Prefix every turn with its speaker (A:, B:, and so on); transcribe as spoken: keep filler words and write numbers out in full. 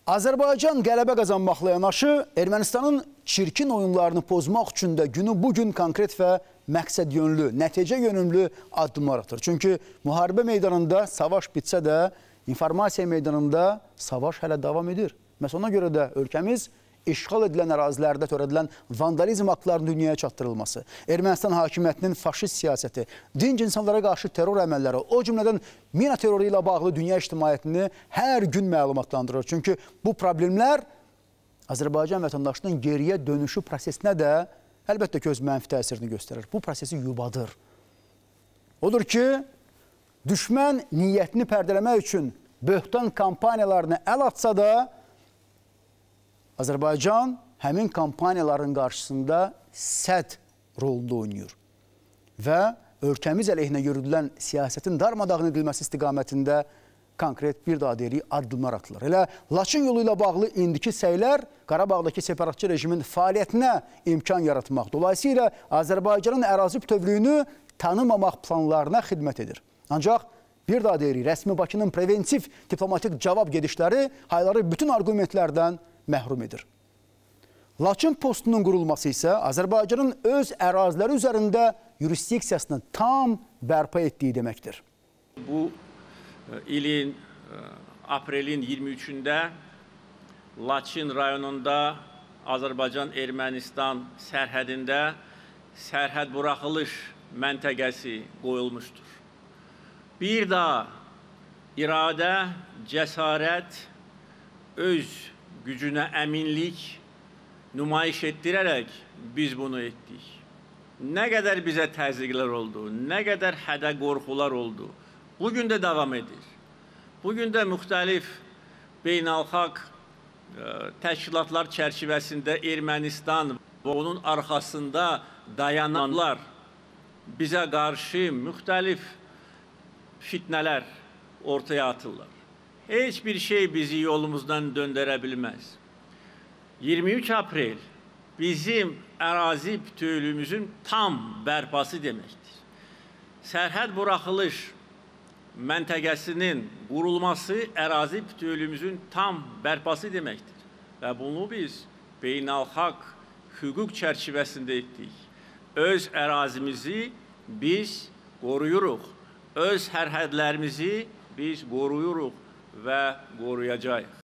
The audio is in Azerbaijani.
A: Azərbaycan qələbə qazanmaqla yanaşı Ermənistanın çirkin oyunlarını pozmaq üçün də günü bugün konkret və məqsəd yönlü, nəticə yönümlü addımlar atır. Çünki müharibə meydanında savaş bitsə də informasiya meydanında savaş hələ davam edir. Məhz ona görə də ölkəmiz işğal edilən ərazilərdə törədilən vandalizm aktlarının dünyaya çatdırılması, Ermənistan hakimiyyətinin faşist siyasəti, dinc insanlara qarşı terror əməlləri, o cümlədən mina terroru ilə bağlı dünya ictimaiyyətini hər gün məlumatlandırır. Çünki bu problemlər Azərbaycan vətəndaşının geriyə dönüşü prosesinə də əlbəttə ki, öz mənfi təsirini göstərir. Bu prosesi yubadır. Odur ki, düşmən niyyətini pərdələmək üçün böhtan kampaniyalarını əl atsa da, Azərbaycan həmin kampaniyaların qarşısında sədd rolunda oynayır və ölkəmiz əleyhinə yürüdülən siyasətin darmadağın edilməsi istiqamətində konkret bir daha deyirik, addımlar atılır. Elə Laçın yolu ilə bağlı indiki səylər Qarabağdakı separatçı rejimin fəaliyyətinə imkan yaratmaq, dolayısıyla Azərbaycanın ərazi bütövlüyünü tanımamaq planlarına xidmət edir. Ancaq bir daha deyirik, rəsmi Bakının preventiv diplomatik cavab gedişləri hayları bütün argumentlərdən məhrum edir. Laçın postunun qurulması isə Azərbaycanın öz əraziləri üzərində yurisdiksiyasını tam bərpa etdiyi deməkdir.
B: Bu ilin aprelin iyirmi üçündə Laçın rayonunda Azərbaycan-Ermənistan sərhədində sərhəd buraxılış məntəqəsi qoyulmuşdur. Bir daha iradə, cəsarət, öz gücünə əminlik nümayiş etdirərək biz bunu etdik. Nə qədər bizə təzyiqlər oldu, nə qədər hədə qorxular oldu. Bugün də davam edir. Bugün də müxtəlif beynəlxalq təşkilatlar çərçivəsində Ermənistan və onun arxasında dayananlar bizə qarşı müxtəlif fitnələr ortaya atırlar. Heç bir şey bizi yolumuzdan döndərə bilməz. iyirmi üç aprel bizim ərazi bütövlüyümüzün tam bərpası deməkdir. Sərhəd buraxılış məntəqəsinin qurulması ərazi bütövlüyümüzün tam bərpası deməkdir. Və bunu biz beynəlxalq hüquq çərçivəsində etdik. Öz ərazimizi biz qoruyuruq. Öz sərhədlərimizi biz qoruyuruq və qoruyacağıq.